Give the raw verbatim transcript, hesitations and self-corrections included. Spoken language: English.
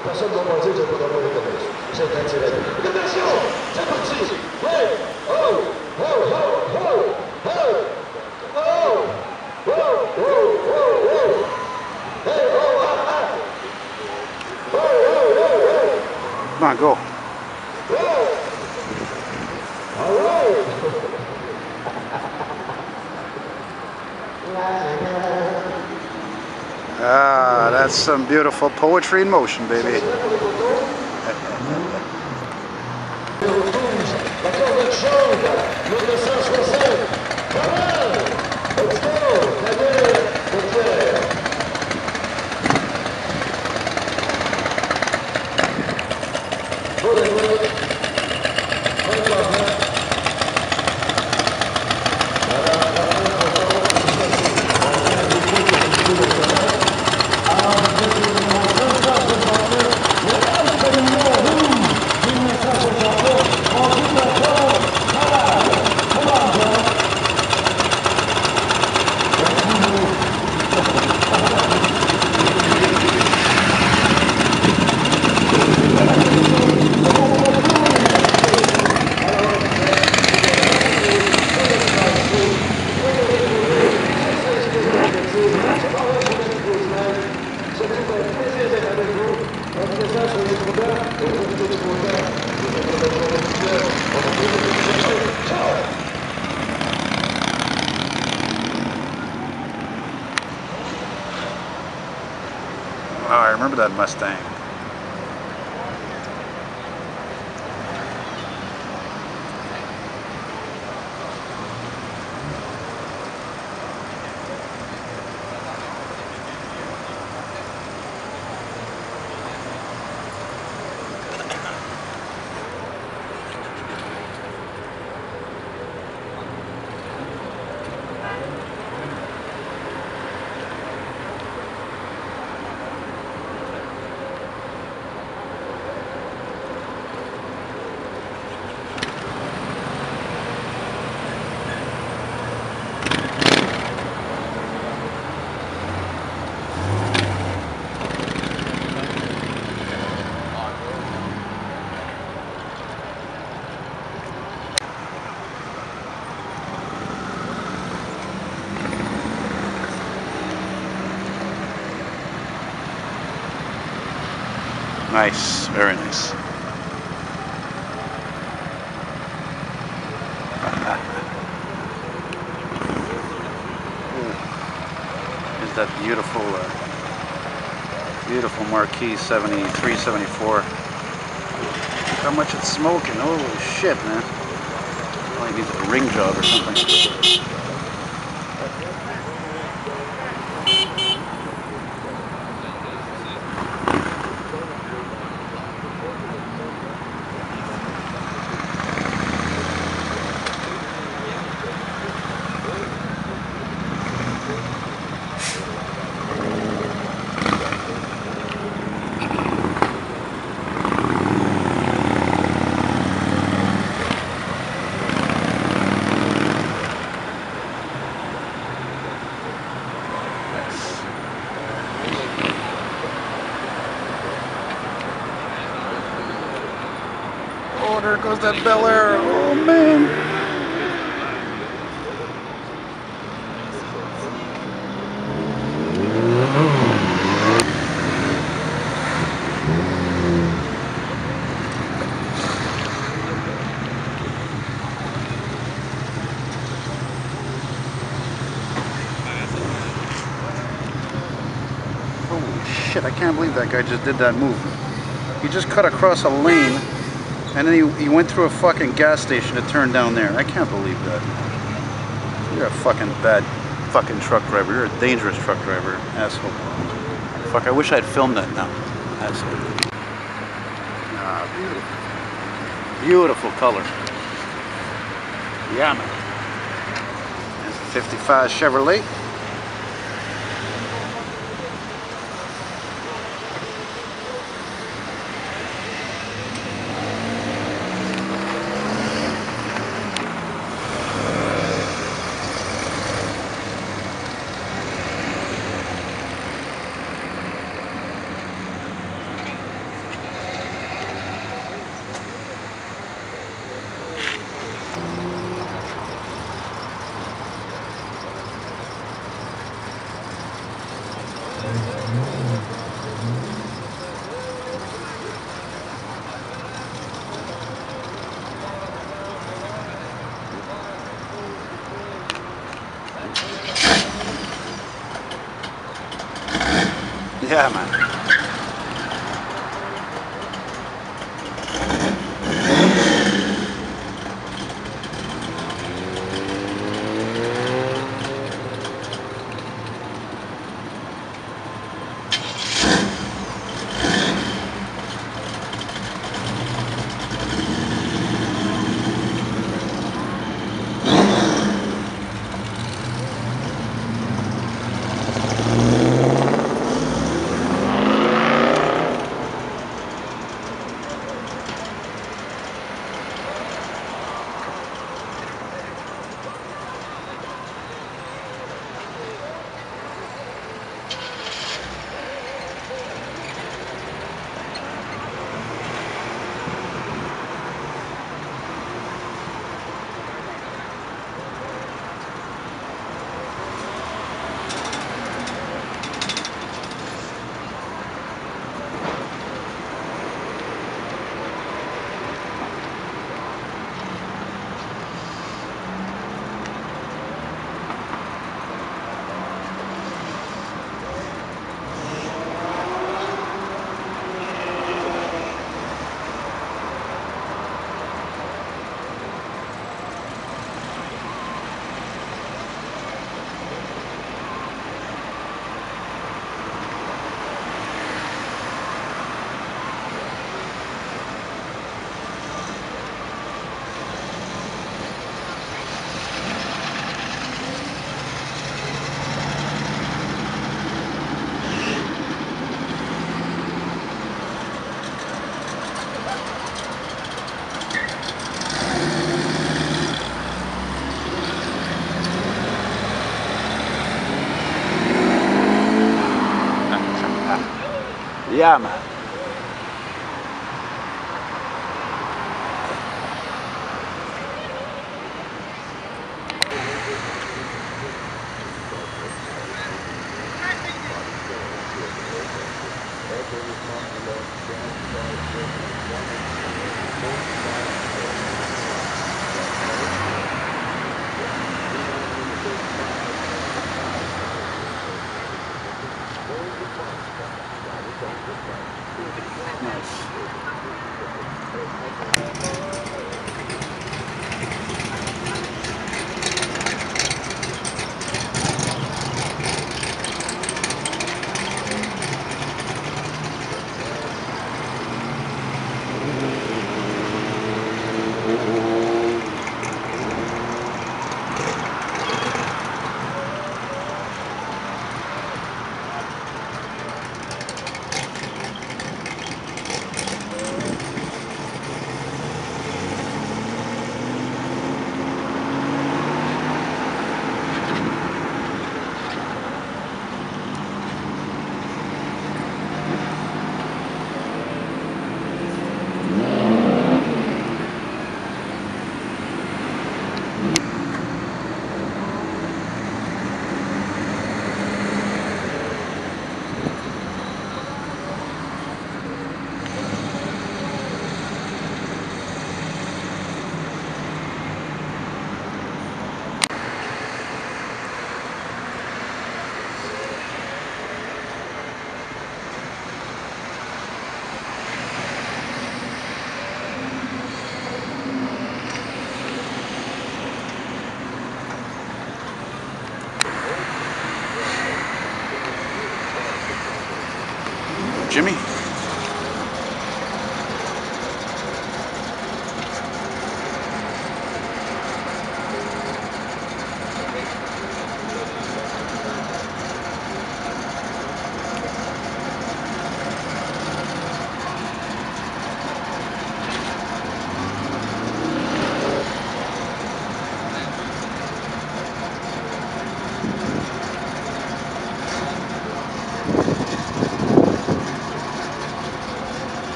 Personne n'en voit, j'ai pas d'avoir les gommes. J'ai un tiré. Attention, c'est parti. Ouais, oh, oh, oh, oh, oh, oh, oh, oh, oh, oh. Hey, oh, ah, ah. Oh, oh, oh, oh. Come on, go. Oh. All right. Ah, that's some beautiful poetry in motion, baby. Oh, I remember that Mustang. Nice, very nice. Is that beautiful, uh, beautiful Marquis seventy-three, seventy-four. Look how much it's smoking. Holy shit, man. Probably needs a ring job or something. Oh, there goes that Bel Air. Oh, man. Holy shit, I can't believe that guy just did that move. He just cut across a lane. And then he, he went through a fucking gas station to turn down there. I can't believe that. You're a fucking bad fucking truck driver. You're a dangerous truck driver. Asshole. Fuck, I wish I had filmed that now. Asshole. Ah, beautiful. Beautiful color. Yeah, man. There's a fifty-five Chevrolet. Yeah, man. Yeah, man. Nice.